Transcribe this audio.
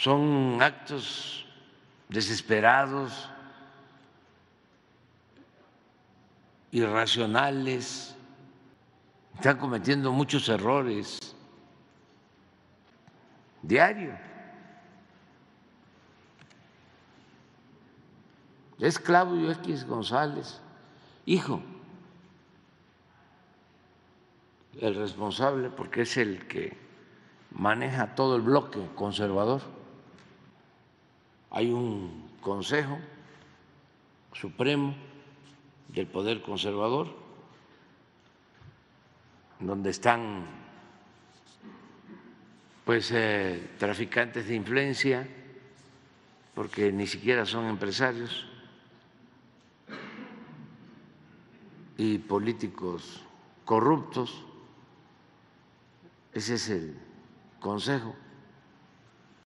son actos desesperados, irracionales, están cometiendo muchos errores diario. Es Claudio X González, hijo, el responsable, porque es el que maneja todo el bloque conservador. Hay un Consejo Supremo del Poder Conservador, donde están pues traficantes de influencia, porque ni siquiera son empresarios, y políticos corruptos. Ese es el Consejo.